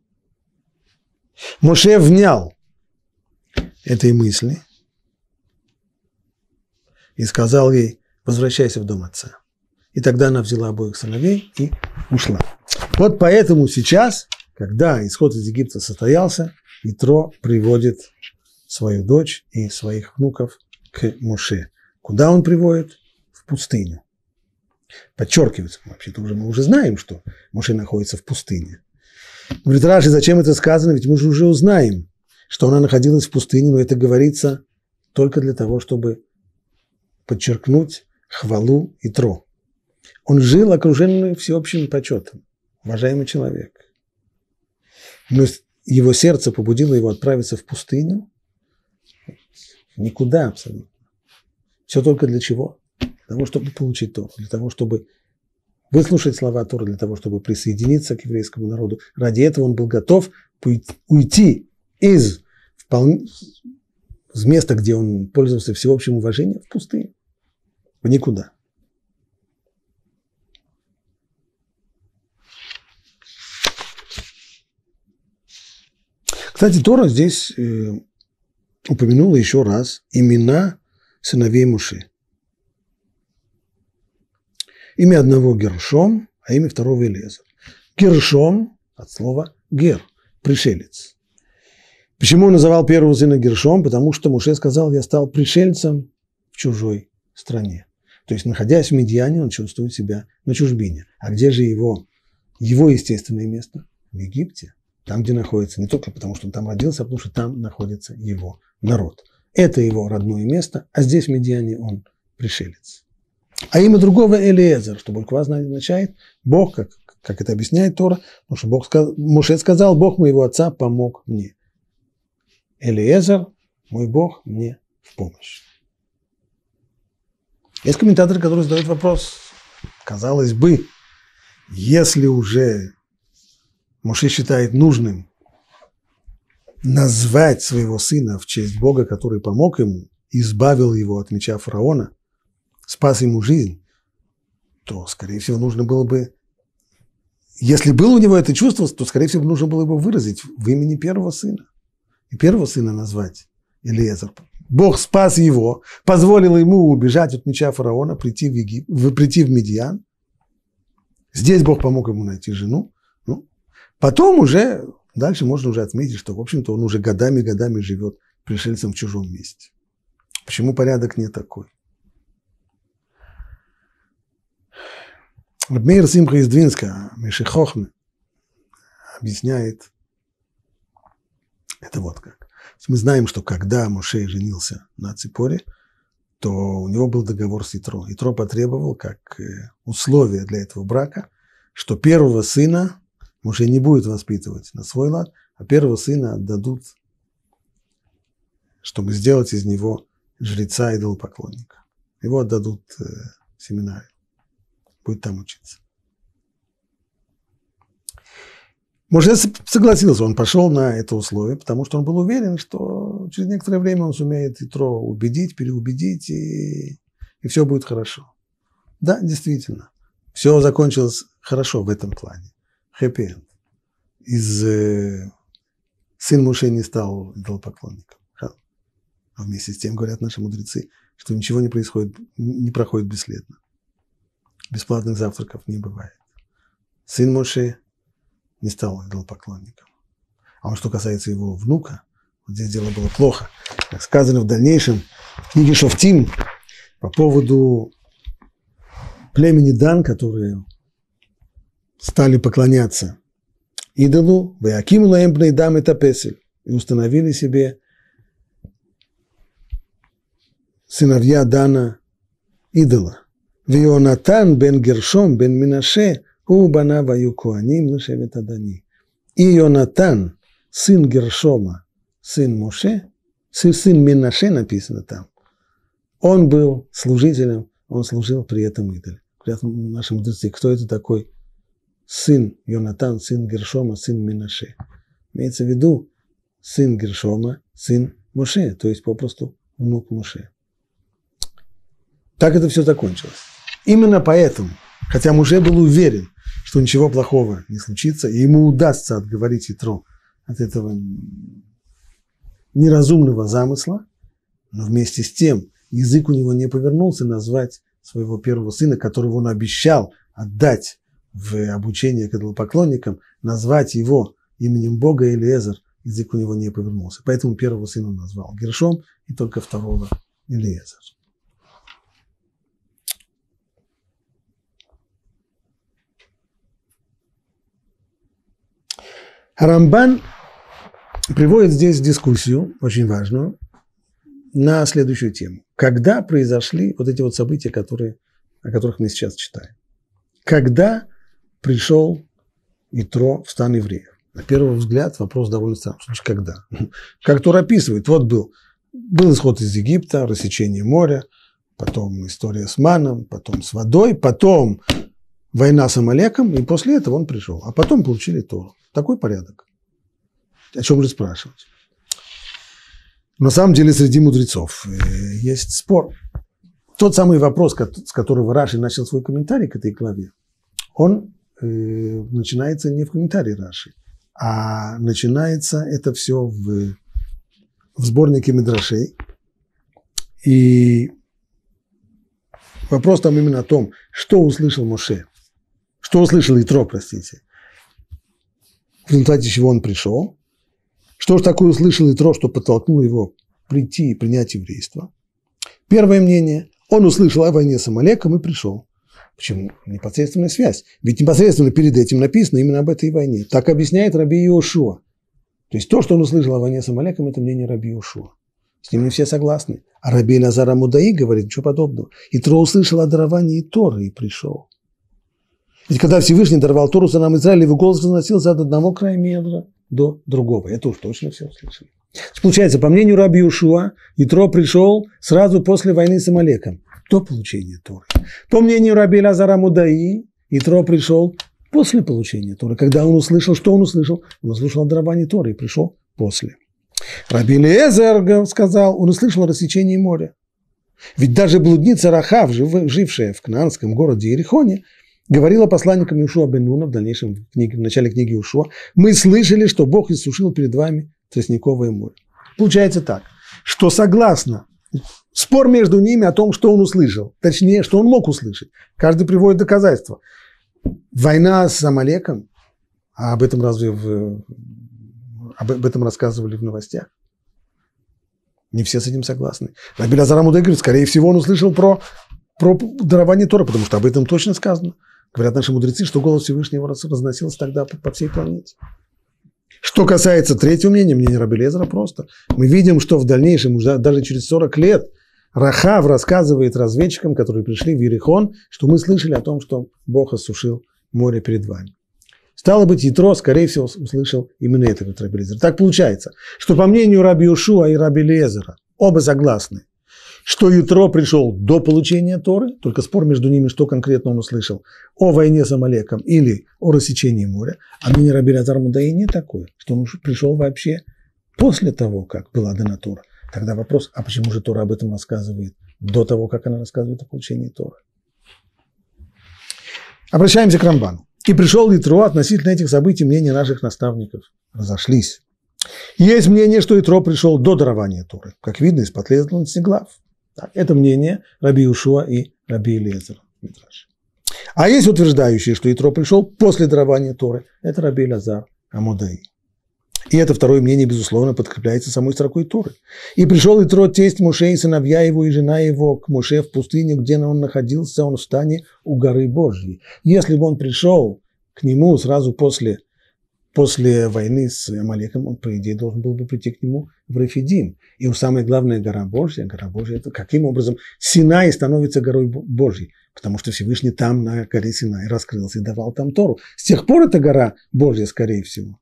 Моше внял этой мысли и сказал ей, возвращайся в дом отца. И тогда она взяла обоих сыновей и ушла. Вот поэтому сейчас, когда исход из Египта состоялся, Итро приводит свою дочь и своих внуков к Моше. Куда он приводит? В пустыню. Подчеркивается, вообще-то уже мы уже знаем, что Моше находится в пустыне. Говорит Раши, зачем это сказано? Ведь мы же уже узнаем, что она находилась в пустыне, но это говорится только для того, чтобы подчеркнуть хвалу Итро. Он жил окруженный всеобщим почетом, уважаемый человек. Но его сердце побудило его отправиться в пустыню. Никуда абсолютно. Все только для чего? Для того, чтобы получить Тору, для того, чтобы выслушать слова Торы, для того, чтобы присоединиться к еврейскому народу. Ради этого он был готов уйти из, вполне, из места, где он пользовался всеобщим уважением, в пустыню. В никуда. Кстати, Тора здесь э, упомянула еще раз имена сыновей Моше. Имя одного Гершом, а имя второго Элиэзер. Гершом от слова гер, пришелец. Почему он называл первого сына Гершом? Потому что Моше сказал, я стал пришельцем в чужой стране. То есть, находясь в Мидьяне, он чувствует себя на чужбине. А где же его, его естественное место? В Египте. Там, где находится, не только потому, что он там родился, а потому что там находится его народ. Это его родное место, а здесь в Мидьяне он пришелец. А имя другого Элиэзер, что буква означает Бог, как, как это объясняет Тора, потому что Бог сказал, Моше сказал, Бог моего отца помог мне. Элиэзер, мой Бог, мне в помощь. Есть комментаторы, которые задают вопрос, казалось бы, если уже Моше считает нужным назвать своего сына в честь Бога, который помог ему, избавил его от меча фараона, спас ему жизнь, то, скорее всего, нужно было бы, если было у него это чувство, то, скорее всего, нужно было бы выразить в имени первого сына. И первого сына назвать Элиэзер. Бог спас его, позволил ему убежать от меча фараона, прийти в, Егип... прийти в Мидьян. Здесь Бог помог ему найти жену. Ну, потом уже, дальше можно уже отметить, что, в общем-то, он уже годами-годами живет пришельцем в чужом месте. Почему порядок не такой? Рав Меир Симха из Двинска, Меши Хохме, объясняет это вот как. Мы знаем, что когда Моше женился на Ципоре, то у него был договор с Итро. Итро потребовал, как условие для этого брака, что первого сына Моше не будет воспитывать на свой лад, а первого сына отдадут, чтобы сделать из него жреца идолопоклонника. Его отдадут в семинарию. Будет там учиться. Моше согласился, он пошел на это условие, потому что он был уверен, что через некоторое время он сумеет Итро убедить, переубедить, и, и все будет хорошо. Да, действительно, все закончилось хорошо в этом плане. Хэппи-энд. Из, э, сын Моше не стал идолопоклонником. А вместе с тем, говорят наши мудрецы, что ничего не происходит, не проходит бесследно. Бесплатных завтраков не бывает. Сын Моше не стал идолопоклонником. А вот что касается его внука, вот здесь дело было плохо. Как сказано в дальнейшем в книге Шофтим по поводу племени Дан, которые стали поклоняться идолу, «Ваякиму лаэм бней дам эта песель», и установили себе сыновья Дана идола. Вионатан бен Гершом бен Минаше у бана ваю коаним лешевет Адани. И Йонатан, сын Гершома, сын Моше, сын Минаше написано там, он был служителем, он служил при этом идоле. Говорят наши мудрецы, кто это такой? Сын Йонатан, сын Гершома, сын Минаше. Имеется в виду сын Гершома, сын Моше, то есть попросту внук Моше. Так это все закончилось. Именно поэтому, хотя Моше был уверен, что ничего плохого не случится, и ему удастся отговорить Итро от этого неразумного замысла, но вместе с тем язык у него не повернулся назвать своего первого сына, которого он обещал отдать в обучение к идолопоклонникам, назвать его именем Бога Элиэзер, язык у него не повернулся. Поэтому первого сына он назвал Гершом, и только второго Элиэзер. Рамбан приводит здесь дискуссию, очень важную, на следующую тему. Когда произошли вот эти вот события, которые, о которых мы сейчас читаем? Когда пришел Итро в стан евреев? На первый взгляд вопрос довольно странный. Когда? Как Тора описывает, вот был, был исход из Египта, рассечение моря, потом история с маном, потом с водой, потом война с Амалеком, и после этого он пришел. А потом получили Тору. Такой порядок. О чем же спрашивать? На самом деле среди мудрецов есть спор. Тот самый вопрос, с которого Раши начал свой комментарий к этой главе, он э, начинается не в комментарии Раши, а начинается это все в, в сборнике Мидрашей. И вопрос там именно о том, что услышал Моше, что услышал Итро, простите, в результате чего он пришел. Что же такое услышал Итро, что подтолкнуло его прийти и принять еврейство? Первое мнение. Он услышал о войне с Амалеком и пришел. Почему? Непосредственная связь. Ведь непосредственно перед этим написано именно об этой войне. Так объясняет Раби Йошуа. То есть то, что он услышал о войне с Амалеком, это мнение Раби Йошуа. С ним не все согласны. А Раби Элазар Амудаи говорит ничего подобного. Итро услышал о даровании Торы и пришел. Ведь когда Всевышний даровал Тору сынам Израиля, его голос возносился от одного края мира до другого. Это уж точно все услышали. Получается, по мнению Раби Йошуа, Итро пришел сразу после войны с Амалеком, до получения Торы. По мнению Раби Элазара Амудаи, Итро пришел после получения Торы. Когда он услышал, что он услышал? Он услышал о даровании Торы и пришел после. Раби Элиэзер сказал, он услышал о рассечении моря. Ведь даже блудница Рахав, жившая в кнаанском городе Иерихоне, говорила посланникам Йошуа бен Нуна в дальнейшем в, книге, в начале книги Йошуа: мы слышали, что Бог иссушил перед вами тростниковое море. Получается так, что согласно, спор между ними о том, что он услышал, точнее, что он мог услышать. Каждый приводит доказательства. Война с Амалеком, а об этом разве в, об этом рассказывали в новостях? Не все с этим согласны. Раби Элазар Амудаи говорит, скорее всего, он услышал про, про дарование Торы, потому что об этом точно сказано. Говорят наши мудрецы, что голос Всевышнего разносился тогда по, по всей планете. Что касается третьего мнения, мнения Раби Элиэзера просто. Мы видим, что в дальнейшем, уже даже через сорок лет, Рахав рассказывает разведчикам, которые пришли в Иерихон, что мы слышали о том, что Бог осушил море перед вами. Стало быть, Итро, скорее всего, услышал именно это, как Раби Элиэзер. Так получается, что по мнению Раби Йошуа и Раби Элиэзера, оба согласны, что Итро пришел до получения Торы, только спор между ними, что конкретно он услышал, о войне с Амалеком или о рассечении моря, а мнение Раби Элазара Амудаи не такое, что он пришел вообще после того, как была дана Тора. Тогда вопрос, а почему же Тора об этом рассказывает до того, как она рассказывает о получении Торы? Обращаемся к Рамбану. И пришел Итро, относительно этих событий мнения наших наставников разошлись. Есть мнение, что Итро пришел до дарования Торы, как видно из последовательности глав. Так, это мнение Раби Йошуа и Раби Элиэзера. А есть утверждающие, что Итро пришел после дарования Торы. Это Раби Элазар Амудаи. И это второе мнение, безусловно, подкрепляется самой строкой Торы. И пришел Итро, тесть Моше, и сыновья его, и жена его к Моше в пустыне, где он находился, он в стане у горы Божьей. Если бы он пришел к нему сразу после, после войны с Амалеком он, по идее, должен был бы прийти к нему в Рефидим. И самая главная гора Божья, гора Божья, это каким образом Синай становится горой Божьей, потому что Всевышний там на горе Синай раскрылся и давал там Тору. С тех пор это гора Божья, скорее всего.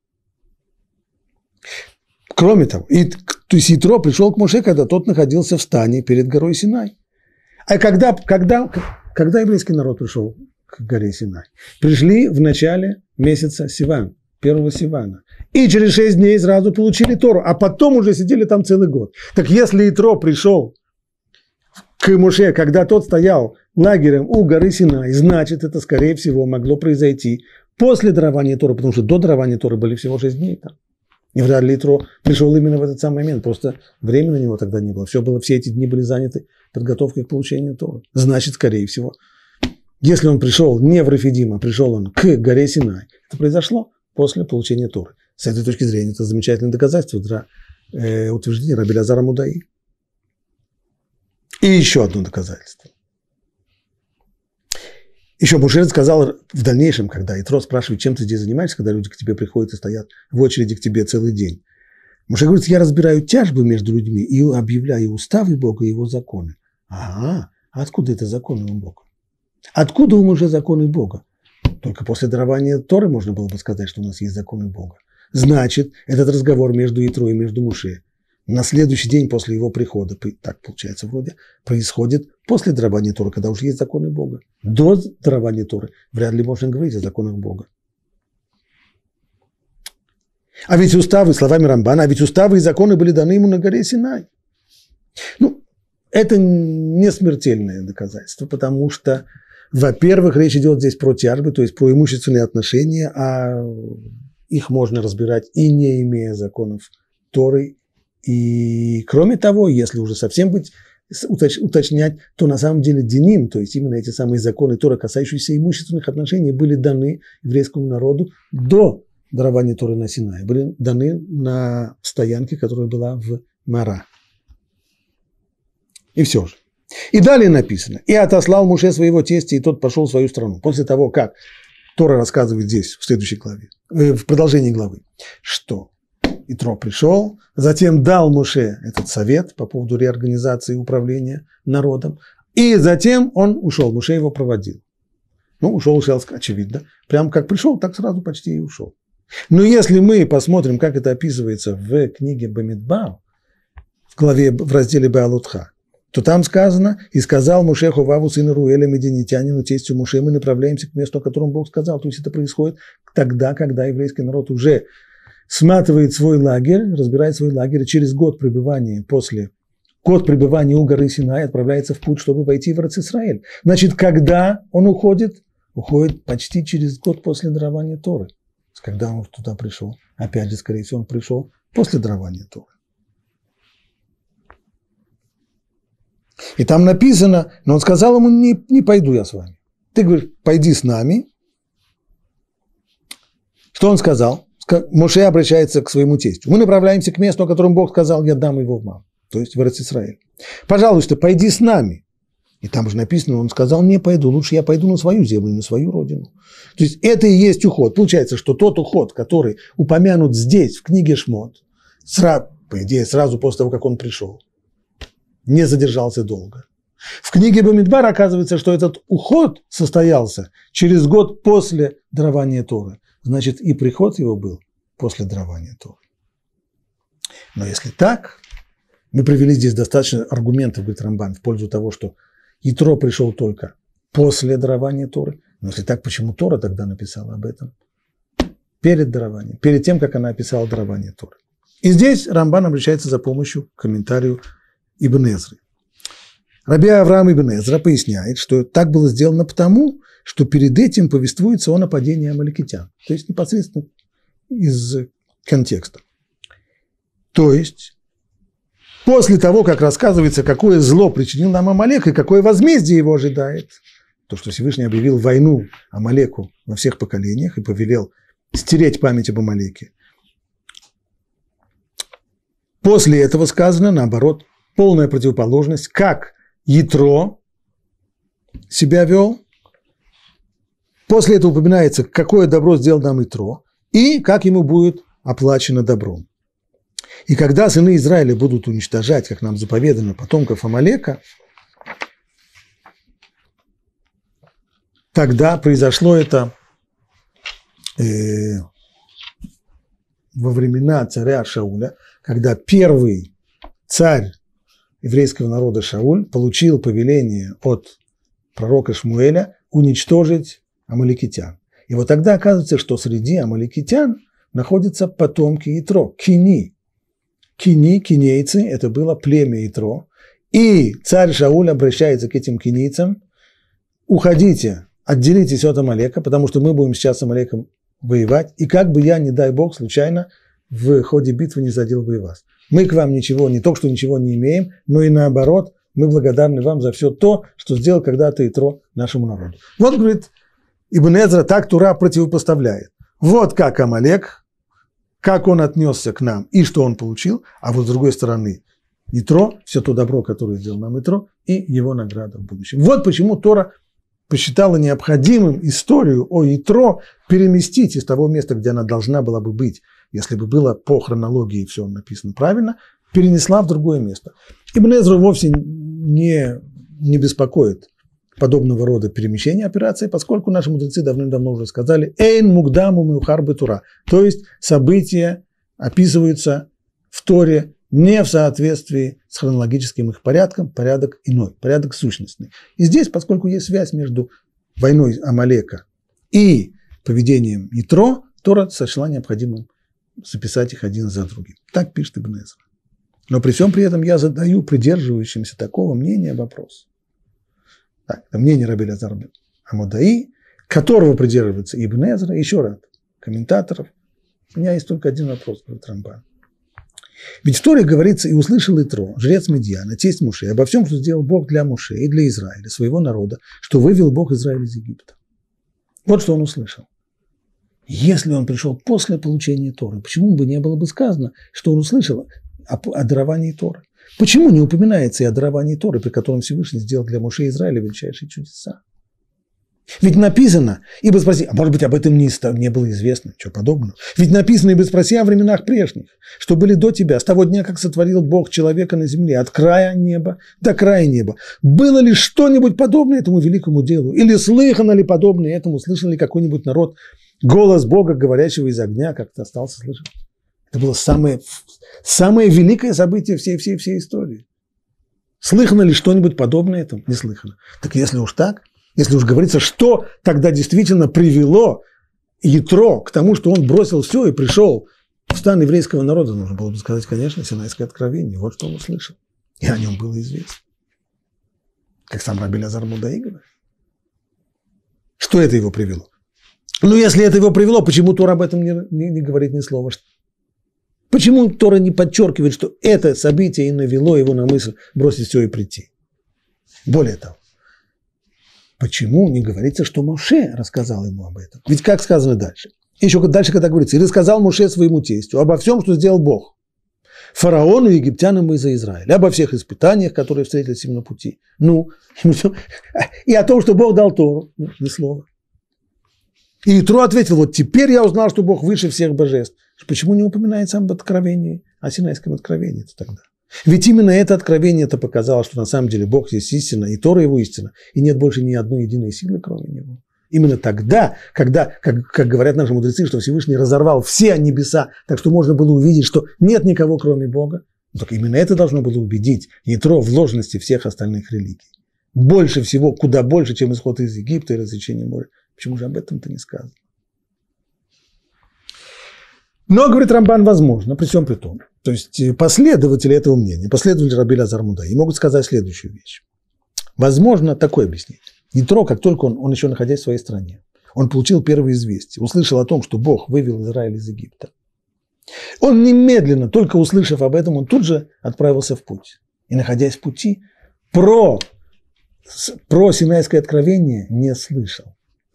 Кроме того, и, то есть Итро пришел к Моше, когда тот находился в стане перед горой Синай. А когда, когда, когда еврейский народ пришел к горе Синай? Пришли в начале месяца Сиван, первого Сивана. И через шесть дней сразу получили Тору, а потом уже сидели там целый год. Так если Итро пришел к Моше, когда тот стоял лагерем у горы Синай, значит, это, скорее всего, могло произойти после дарования Торы, потому что до дарования Торы были всего шесть дней там. И вряд ли Итро пришел именно в этот самый момент, просто времени на него тогда не было. Все, было, все эти дни были заняты подготовкой к получению Торы. Значит, скорее всего, если он пришел не в Рефидим, а пришел он к горе Синай, это произошло после получения Торы. С этой точки зрения это замечательное доказательство для э, утверждения Раби Элиазара Мудаи. И еще одно доказательство. Еще Моше сказал в дальнейшем, когда Итро спрашивает, чем ты здесь занимаешься, когда люди к тебе приходят и стоят в очереди к тебе целый день. Моше говорит, я разбираю тяжбы между людьми и объявляю уставы Бога и его законы. Ага, а откуда это законы у Бога? Откуда у Моше законы Бога? Только после дарования Торы можно было бы сказать, что у нас есть законы Бога. Значит, этот разговор между Итро и между Моше на следующий день после его прихода, так получается вроде, происходит после дарования Торы, когда уже есть законы Бога. До дарования Торы вряд ли можно говорить о законах Бога. А ведь уставы, словами Рамбана, а ведь уставы и законы были даны ему на горе Синай. Ну, это не смертельное доказательство, потому что, во-первых, речь идет здесь про тяжбы, то есть про имущественные отношения, а их можно разбирать и не имея законов Торы. И кроме того, если уже совсем быть, уточнять, то на самом деле диним, то есть именно эти самые законы Торы, касающиеся имущественных отношений, были даны еврейскому народу до дарования Торы на Синае, были даны на стоянке, которая была в Мара. И все же. И далее написано, и отослал Моше своего тестя, и тот пошел в свою страну. После того, как Тора рассказывает здесь, в следующей главе, в продолжении главы, что Итро пришел, затем дал Моше этот совет по поводу реорганизации управления народом, и затем он ушел, Моше его проводил. Ну, ушел, ушел, очевидно. Прям как пришел, так сразу почти и ушел. Но если мы посмотрим, как это описывается в книге Бамидбар, в главе, в разделе Беалутха, то там сказано, и сказал Моше Ховаву, сыну Руэля, медианитянину, тестю Моше, мы направляемся к месту, о котором Бог сказал. То есть это происходит тогда, когда еврейский народ уже сматывает свой лагерь, разбирает свой лагерь, и через год пребывания после, год пребывания у горы Синай отправляется в путь, чтобы войти в Эрец-Исраэль. Значит, когда он уходит? Уходит почти через год после дарования Торы. Когда он туда пришел? Опять же, скорее всего, он пришел после дарования Торы. И там написано, но он сказал ему, не, не пойду я с вами. Ты говоришь, пойди с нами. Что он сказал? Моше обращается к своему тестю. Мы направляемся к месту, о котором Бог сказал, я дам его в Мам, то есть в Эрец-Исраэль. Пожалуйста, пойди с нами. И там же написано, он сказал, не пойду, лучше я пойду на свою землю, на свою родину. То есть это и есть уход. Получается, что тот уход, который упомянут здесь, в книге Шмот, сразу, по идее, сразу после того, как он пришел, не задержался долго. В книге Бамидбар оказывается, что этот уход состоялся через год после дарования Торы. Значит, и приход его был после дарования Торы. Но если так, мы привели здесь достаточно аргументов, говорит Рамбан, в пользу того, что Итро пришел только после дарования Торы. Но если так, почему Тора тогда написала об этом? Перед дарованием, перед тем, как она описала дарование Торы. И здесь Рамбан обращается за помощью к комментарию Ибн Эзры. Раби Авраам Ибн Эзра поясняет, что так было сделано потому, что перед этим повествуется о нападении амаликитян. То есть непосредственно из контекста. То есть после того, как рассказывается, какое зло причинил нам Амалек и какое возмездие его ожидает, то, что Всевышний объявил войну Амалеку во всех поколениях и повелел стереть память об Амалеке. После этого сказано, наоборот, полная противоположность, как Итро себя вел. После этого упоминается, какое добро сделал нам Итро. и как ему будет оплачено добром. И когда сыны Израиля будут уничтожать, как нам заповедано, потомков Амалека, тогда произошло это э, во времена царя Шауля, когда первый царь еврейского народа Шауль получил повеление от пророка Шмуэля уничтожить амаликитян. И вот тогда оказывается, что среди амаликитян находятся потомки Итро, Кини. Кини, кинейцы, это было племя Итро. И царь Шауль обращается к этим кинейцам: уходите, отделитесь от Амалека, потому что мы будем сейчас с Амалеком воевать, и как бы я, не дай Бог, случайно в ходе битвы не задел бы и вас. Мы к вам ничего, не только что ничего не имеем, но и наоборот, мы благодарны вам за все то, что сделал когда-то Итро нашему народу. Вот, говорит Ибн Эзра, так Тура противопоставляет. Вот как Амалек, как он отнесся к нам и что он получил, а вот с другой стороны Итро, все то добро, которое сделал нам Итро, и его награда в будущем. Вот почему Тора посчитала необходимым историю о Итро переместить из того места, где она должна была бы быть, если бы было по хронологии все написано правильно, перенесла в другое место. Ибн Эзру вовсе не, не беспокоит подобного рода перемещения операции, поскольку наши мудрецы давным-давно уже сказали «Эйн мукдаму меухар бетура», то есть события описываются в Торе не в соответствии с хронологическим их порядком, порядок иной, порядок сущностный. И здесь, поскольку есть связь между войной Амалека и поведением Итро, Тора сочла необходимым записать их один за другим. Так пишет Ибн Эзра. Но при всем при этом я задаю придерживающимся такого мнения вопрос. Так, это мнение Раби Элиэзер ха-Моддаи, которого придерживается Ибн Эзра, еще раз, комментаторов. У меня есть только один вопрос, говорит Рамбан. Ведь в Торе говорится: «И услышал Итро, жрец Медьяна, тесть Моше, обо всем, что сделал Бог для Моше и для Израиля, своего народа, что вывел Бог Израиля из Египта». Вот что он услышал. Если он пришел после получения Торы, почему бы не было бы сказано, что он услышал о, о даровании Торы? Почему не упоминается и о даровании Торы, при котором Всевышний сделал для Моше и Израиля величайшие чудеса? Ведь написано, ибо спроси, а может быть, об этом не, не было известно, чего подобного. Ведь написано, ибо спроси о временах прежних, что были до тебя, с того дня, как сотворил Бог человека на земле, от края неба до края неба. Было ли что-нибудь подобное этому великому делу? Или слыхано ли подобное этому? Слышал ли какой-нибудь народ голос Бога, говорящего из огня, как-то остался слышать? Это было самое, самое великое событие всей, всей, всей истории. Слыхано ли что-нибудь подобное этому? Не слыхано. Так если уж так, если уж говорится, что тогда действительно привело Итро к тому, что он бросил все и пришел в стан еврейского народа, нужно было бы сказать, конечно, Синайское откровение. Вот что он услышал. И о нем было известно. Как сам Раби Элиэзер ха-Моддаи говорит. Что это его привело? Ну, если это его привело, почему Тора об этом не, не, не говорит ни слова? Почему Тора не подчеркивает, что это событие и навело его на мысль бросить все и прийти? Более того, почему не говорится, что Моше рассказал ему об этом? Ведь как сказано дальше? Еще дальше, когда говорится, и рассказал Моше своему тестю обо всем, что сделал Бог фараону, египтянам и за Израиль, обо всех испытаниях, которые встретились им на пути. Ну, и о том, что Бог дал Тору. Ну, ни слова. И Итро ответил: вот теперь я узнал, что Бог выше всех божеств. Почему не упоминается об откровении, о Синайском откровении тогда? Ведь именно это откровение это показало, что на самом деле Бог есть истина, и Тора его истина, и нет больше ни одной единой силы, кроме него. Именно тогда, когда, как, как говорят наши мудрецы, что Всевышний разорвал все небеса, так что можно было увидеть, что нет никого, кроме Бога, так именно это должно было убедить Итро в ложности всех остальных религий. Больше всего, куда больше, чем исход из Египта и рассечение моря. Почему же об этом-то не сказано? Но, говорит Рамбан, возможно, при всем при том. То есть последователи этого мнения, последователи Раби Элиэзер ха-Моддаи могут сказать следующую вещь. Возможно, такое объяснение. Итро, как только он, он еще находясь в своей стране, он получил первые известия, услышал о том, что Бог вывел Израиль из Египта. Он немедленно, только услышав об этом, он тут же отправился в путь. И, находясь в пути, про, про Синайское откровение не слышал.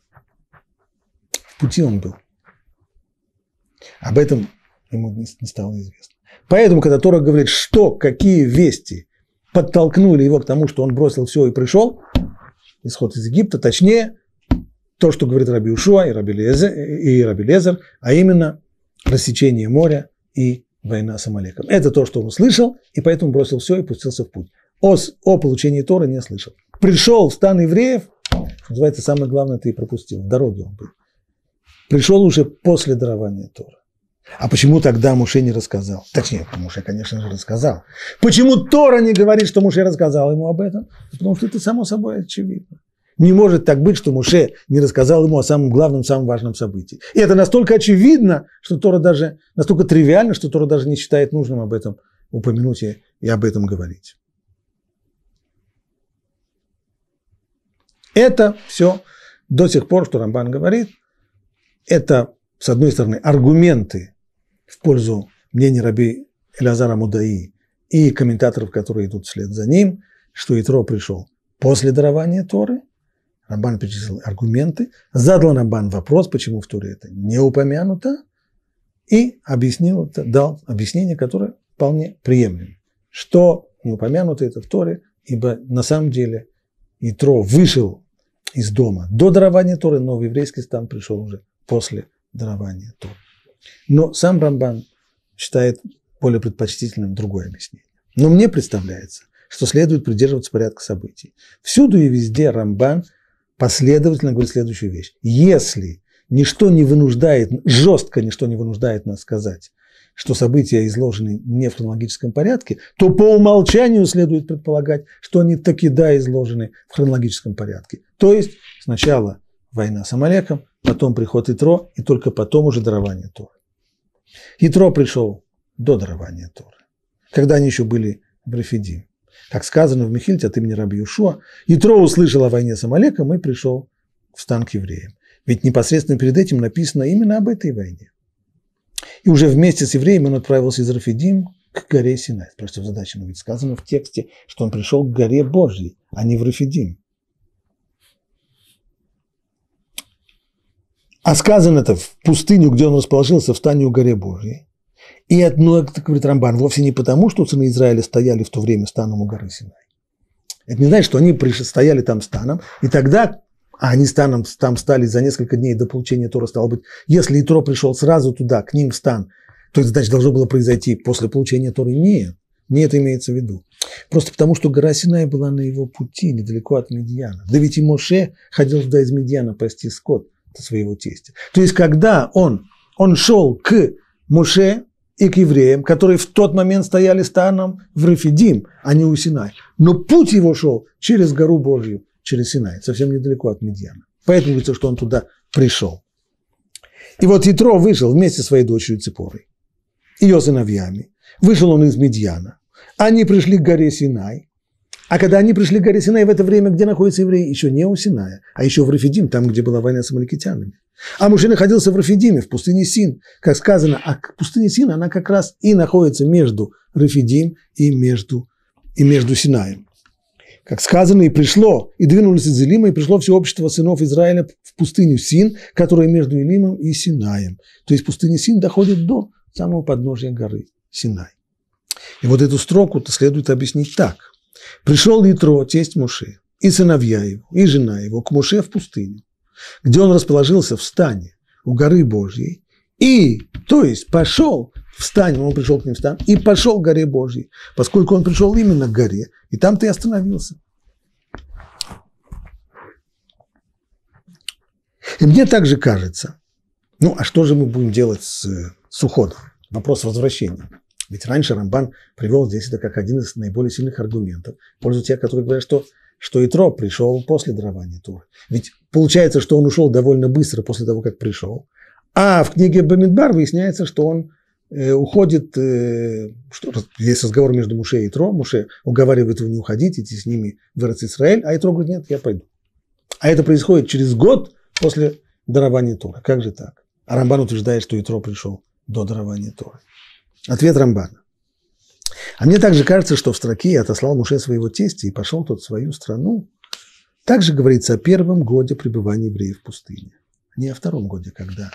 В пути он был. Об этом ему не стало известно. Поэтому, когда Тора говорит, что, какие вести подтолкнули его к тому, что он бросил все и пришел, исход из Египта, точнее, то, что говорит Раби Йошуа и Раби Лезер, и Раби Лезер, а именно рассечение моря и война с Амалеком. Это то, что он услышал, и поэтому бросил все и пустился в путь. О, о получении Торы не слышал. Пришел в стан евреев, называется, самое главное, ты и пропустил, в дороге он был. Пришел уже после дарования Торы. А почему тогда Моше не рассказал? Точнее, Моше, конечно же, рассказал. Почему Тора не говорит, что Моше рассказал ему об этом? Потому что это само собой очевидно. Не может так быть, что Моше не рассказал ему о самом главном, самом важном событии. И это настолько очевидно, что Тора даже, настолько тривиально, что Тора даже не считает нужным об этом упомянуть и, и об этом говорить. Это все до сих пор, что Рамбан говорит, это, с одной стороны, аргументы в пользу мнения раби Элеазара Мудаи и комментаторов, которые идут вслед за ним, что Итро пришел после дарования Торы. Рамбан перечислил аргументы, задал Рамбан вопрос, почему в Торе это не упомянуто, и объяснил, дал объяснение, которое вполне приемлемо. Что не упомянуто это в Торе, ибо на самом деле Итро вышел из дома до дарования Торы, но в еврейский стан пришел уже после дарования Торы. Но сам Рамбан считает более предпочтительным другое объяснение. Но мне представляется, что следует придерживаться порядка событий. Всюду и везде Рамбан последовательно говорит следующую вещь. Если ничто не вынуждает, жестко ничто не вынуждает нас сказать, что события изложены не в хронологическом порядке, то по умолчанию следует предполагать, что они таки да изложены в хронологическом порядке. То есть сначала война с Амалеком, потом приход Итро, и только потом уже дарование Торы. Итро пришел до дарования Торы, когда они еще были в Рефидим. Как сказано в Мехильте от имени раби Йошуа, Итро услышал о войне с Амалеком и пришел в стан к евреям. Ведь непосредственно перед этим написано именно об этой войне. И уже вместе с евреями он отправился из Рефидим к горе Синай. Просто задача, но ведь сказано в тексте, что он пришел к горе Божьей, а не в Рефидим. А сказано это в пустыню, где он расположился, в стане у горе Божьей. И одно, как говорит Рамбан, вовсе не потому, что сыны Израиля стояли в то время станом у горы Синай. Это не значит, что они стояли там станом, и тогда, а они станом там стали за несколько дней до получения Тора, стало быть, если Итро пришел сразу туда, к ним в стан, то это, значит, должно было произойти после получения Торы. Нет, не это имеется в виду. Просто потому, что гора Синай была на его пути, недалеко от Медьяна. Да ведь и Моше ходил туда из Медьяна пасти скот своего тестя. То есть, когда он, он шел к Моше и к евреям, которые в тот момент стояли станом в Рефидим, а не у Синай. Но путь его шел через гору Божью, через Синай, совсем недалеко от Медьяна. Поэтому говорится, что он туда пришел. И вот Итро вышел вместе со своей дочерью Ципорой, ее сыновьями. Вышел он из Медьяна. Они пришли к горе Синай. А когда они пришли к горе Синай, в это время, где находятся евреи, еще не у Синая, а еще в Рефидим, там, где была война с амаликитянами. А Моше находился в Рефидиме, в пустыне Син. Как сказано, а пустыня Син, она как раз и находится между Рефидим и между, и между Синаем. Как сказано, и пришло, и двинулось из Илима, и пришло все общество сынов Израиля в пустыню Син, которая между Илимом и Синаем. То есть пустыня Син доходит до самого подножия горы Синай. И вот эту строку-то следует объяснить так. Пришел Итро, тесть Моше, и сыновья его, и жена его к Моше в пустыню, где он расположился в стане у горы Божьей, и, то есть, пошел в стане, он пришел к ним в стан, и пошел к горе Божьей, поскольку он пришел именно к горе, и там ты остановился. И мне также кажется, ну, а что же мы будем делать с, с уходом? Вопрос возвращения. Ведь раньше Рамбан привел здесь это как один из наиболее сильных аргументов в пользу тех, которые говорят, что, что Итро пришел после дарования Торы. Ведь получается, что он ушел довольно быстро после того, как пришел. А в книге Бамидбар выясняется, что он э, уходит, э, что, есть разговор между Моше и Итро. Моше уговаривает его не уходить, идти с ними в Эрец-Исраэль, а Итро говорит, нет, я пойду. А это происходит через год после дарования Торы. Как же так? А Рамбан утверждает, что Итро пришел до дарования Торы. Ответ Рамбана. А мне также кажется, что в строке «отослал Моше своего тестя и пошел тот в свою страну» также говорится о первом годе пребывания евреев в пустыне, не о втором годе, когда,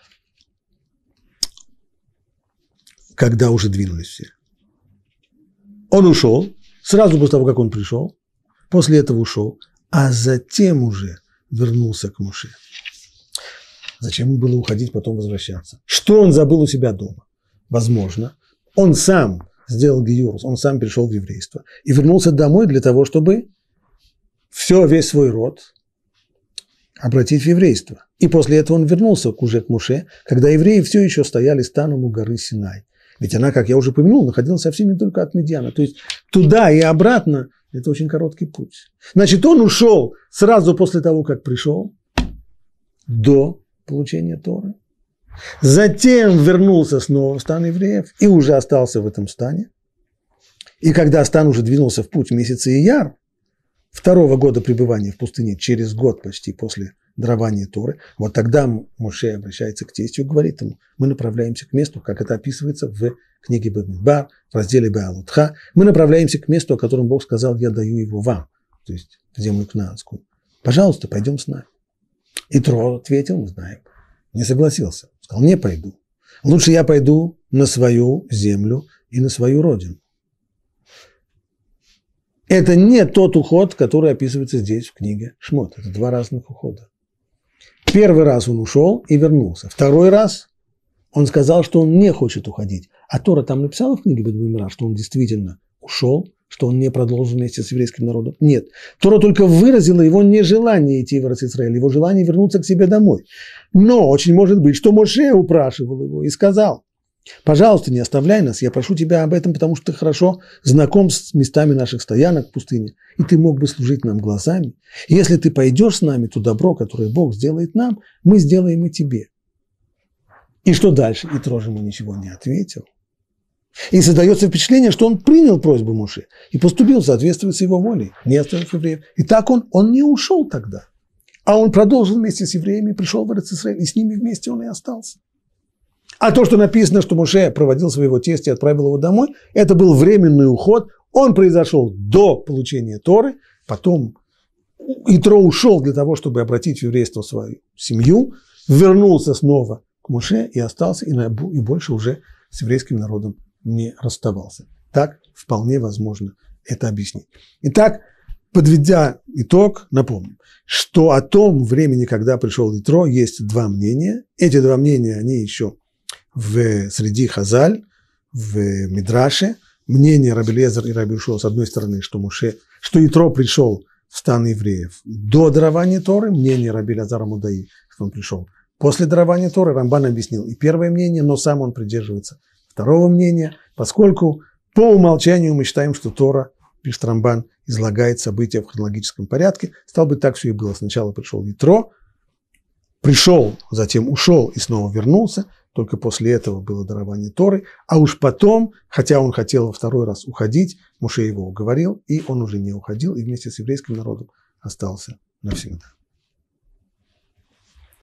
когда уже двинулись все. Он ушел, сразу после того, как он пришел, после этого ушел, а затем уже вернулся к Моше. Зачем ему было уходить, потом возвращаться? Что он забыл у себя дома? Возможно, он сам сделал гиюр, он сам перешел в еврейство и вернулся домой для того, чтобы все, весь свой род обратить в еврейство. И после этого он вернулся уже к Моше, когда евреи все еще стояли станом у горы Синай. Ведь она, как я уже упомянул, находилась совсем не только от Медьяна. То есть туда и обратно – это очень короткий путь. Значит, он ушел сразу после того, как пришел, до получения Торы. Затем вернулся снова в стан евреев и уже остался в этом стане. И когда стан уже двинулся в путь в месяце Ияр, второго года пребывания в пустыне, через год почти после дарования Торы, вот тогда Моше обращается к тестю и говорит ему: мы направляемся к месту, как это описывается в книге Бамидбар, в разделе Беалутха, мы направляемся к месту, о котором Бог сказал: я даю его вам, то есть в землю кнаанскую. Пожалуйста, пойдем с нами. И Тро ответил: мы знаем. Не согласился. Сказал: не пойду. Лучше я пойду на свою землю и на свою родину. Это не тот уход, который описывается здесь в книге Шмот. Это два разных ухода. Первый раз он ушел и вернулся. Второй раз он сказал, что он не хочет уходить. А Тора там написала в книге Бамидбар, что он действительно ушел, что он не продолжил вместе с еврейским народом? Нет. Тора только выразила его нежелание идти в Эрец-Исраэль, его желание вернуться к себе домой. Но очень может быть, что Моше упрашивал его и сказал: пожалуйста, не оставляй нас, я прошу тебя об этом, потому что ты хорошо знаком с местами наших стоянок в пустыне, и ты мог бы служить нам глазами. И если ты пойдешь с нами, то добро, которое Бог сделает нам, мы сделаем и тебе. И что дальше? И Итро ему ничего не ответил. И создается впечатление, что он принял просьбу Моше и поступил в соответствии с его волей, не оставив евреев. И так он, он не ушел тогда, а он продолжил вместе с евреями, пришел в Эрец-Исраэль, и с ними вместе он и остался. А то, что написано, что Моше проводил своего тестя и отправил его домой, это был временный уход, он произошел до получения Торы, потом Итро ушел для того, чтобы обратить в еврейство свою семью, вернулся снова к Моше и остался, и, на, и больше уже с еврейским народом не расставался. Так вполне возможно это объяснить. Итак, подведя итог, напомним, что о том времени, когда пришел Итро, есть два мнения. Эти два мнения, они еще в, среди Хазаль, в Мидраше. Мнение Раби Элиэзер и Раби Йошуа, с одной стороны, что Моше, что Итро пришел в стан евреев до дарования Торы, мнение Раби Элиэзера Мудаи, что он пришел после дарования Торы. Рамбан объяснил и первое мнение, но сам он придерживается второго мнения, поскольку по умолчанию мы считаем, что Тора, пишет Рамбан, излагает события в хронологическом порядке. Стало быть, так все и было. Сначала пришел Итро, пришел, затем ушел и снова вернулся. Только после этого было дарование Торы. А уж потом, хотя он хотел во второй раз уходить, Моше его уговорил, и он уже не уходил, и вместе с еврейским народом остался навсегда.